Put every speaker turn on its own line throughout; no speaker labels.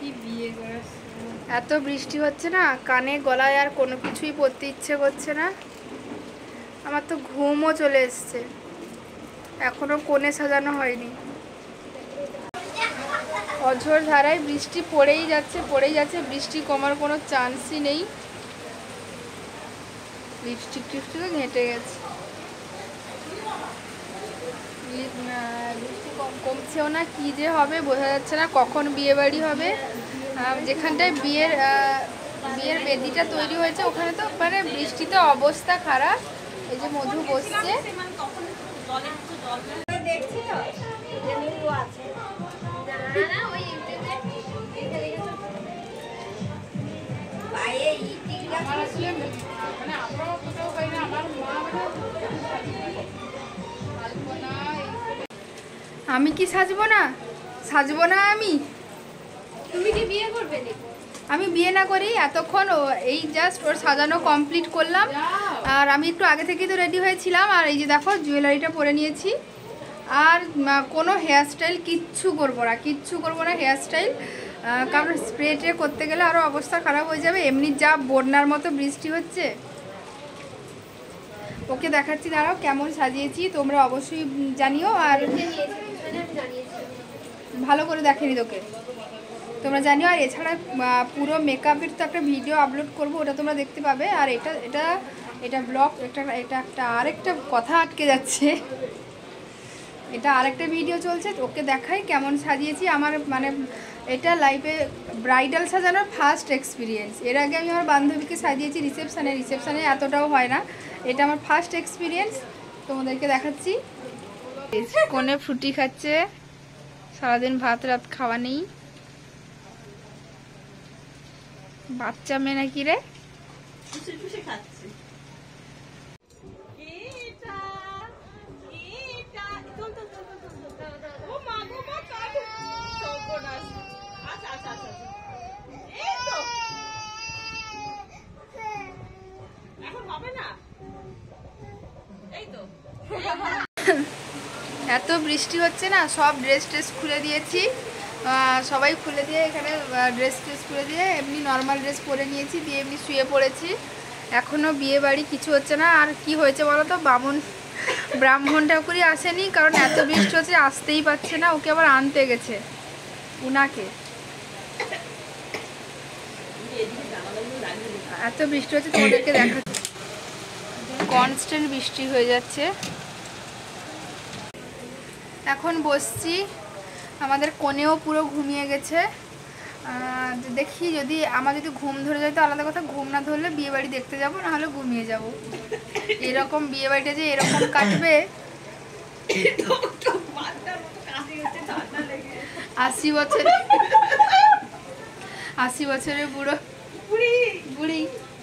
এত বৃষ্টি হচ্ছে না, কানে গলায় আর কোনো কিছুই পরতে ইচ্ছে করছে না। আমার তো ঘুমও চলে এসছে, এখনো কোণে সাজানো হয়নি। অঝোর ধারায় বৃষ্টি পড়েই যাচ্ছে, বৃষ্টি কমার কোনো চান্সই নেই। লিপস্টিক টিপস্টিকও ঘেঁটে গেছে, বৃষ্টি কমছেও না, কি যে হবে বোঝা যাচ্ছে না। কখন বিয়ে বাড়ি হবে, যেখানটায় বিয়ের বেদিটা তৈরি হয়েছে ওখানে তো মানে বৃষ্টিতে অবস্থা খারাপ। এই যে মধু বসছে, আমি কি সাজবো না? আমি।
তুমি কি বিয়ে করবে না?
আমি বিয়ে না করি এতক্ষণ এই জাস্ট ওর সাজানো কমপ্লিট করলাম। আর আমি একটু আগে থেকেই তো রেডি হয়েছিলাম। আর এই যে দেখো জুয়েলারিটা পরে নিয়েছি। আর কোনো হেয়ারস্টাইল কিচ্ছু করবো না হেয়ারস্টাইল, কারণ স্প্রে ট্রে করতে গেলে আরও অবস্থা খারাপ হয়ে যাবে। এমনি যা বন্যার মতো বৃষ্টি হচ্ছে। ওকে দেখাচ্ছি, দাঁড়াও কেমন সাজিয়েছি, তোমরা অবশ্যই জানিও। আর ভালো করে দেখেনি তোকে, তোমরা জানিও। আর এছাড়া পুরো মেকআপের তো একটা ভিডিও আপলোড করব, ওটা তোমরা দেখতে পাবে। আর এটা ব্লগ, এটা একটা আরেকটা কথা আটকে যাচ্ছে, এটা আরেকটা ভিডিও চলছে। ওকে দেখাই কেমন সাজিয়েছি। আমার মানে এটা লাইফে ব্রাইডাল সাজানোর ফার্স্ট এক্সপিরিয়েন্স। এর আগে আমি আমার বান্ধবীকে সাজিয়েছি রিসেপশানে এতটাও হয় না। এটা আমার ফার্স্ট এক্সপিরিয়েন্স, তোমাদেরকে দেখাচ্ছি। কোণে ফ্রুটি খাচ্ছে, সারাদিন ভাত রাত খাওয়া নেই। বাচ্চা মেয়ে নাকি রে? এত বৃষ্টি হচ্ছে না, সব ড্রেস খুলে দিয়েছি, সবাই খুলে দিয়ে এখানে ড্রেস খুলে দিয়ে এমনি নর্মাল ড্রেস পরে নিয়েছি, দিয়ে এমনি শুয়ে পড়েছি। এখনও বিয়ে বাড়ি কিছু হচ্ছে না। আর কি হয়েছে বলো তো, ব্রাহ্মণ ঠাকুরই আসেনি, কারণ এত বৃষ্টি হচ্ছে, আসতেই পারছে না। ওকে আবার আনতে গেছে উনাকে, এত বৃষ্টি হচ্ছে। তোমাদেরকে দেখাচ্ছি, কনস্ট্যান্ট বৃষ্টি হয়ে যাচ্ছে। এখন বসছি, আমাদের কোণেও পুরো ঘুমিয়ে গেছে। দেখি যদি আমার যদি ঘুম ধরে যায় তো আলাদা কথা, ঘুম না ধরলে বিয়ে বাড়ি দেখতে যাবো, নাহলে ঘুমিয়ে যাব। এরকম বিয়ে বাড়িটা যে এরকম কাটবে, 80 বছরের বুড়ি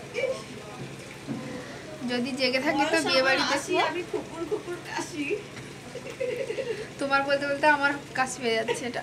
যদি জেগে থাকি তো বিয়ে বাড়ি দেখবো। তোমার বলতে বলতে আমার কাশি হয়ে যাচ্ছে। এটা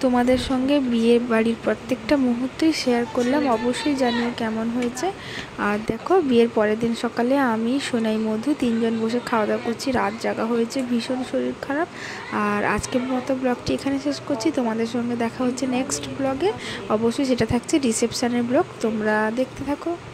তোমাদের সঙ্গে বিয়ে বাড়ির প্রত্যেকটা মুহূর্তই শেয়ার করলাম, অবশ্যই জানিও কেমন হয়েছে। আর দেখো বিয়ের পরের দিন সকালে আমি সোনাই মধু তিনজন বসে খাওয়া দাওয়া করছি, রাত জাগা হয়েছে, ভীষণ শরীর খারাপ। আর আজকের মতো ব্লগটি এখানে শেষ করছি, তোমাদের সঙ্গে দেখা হচ্ছে নেক্সট ব্লগে, অবশ্যই সেটা থাকছে রিসেপশানের ব্লগ, তোমরা দেখতে থাকো।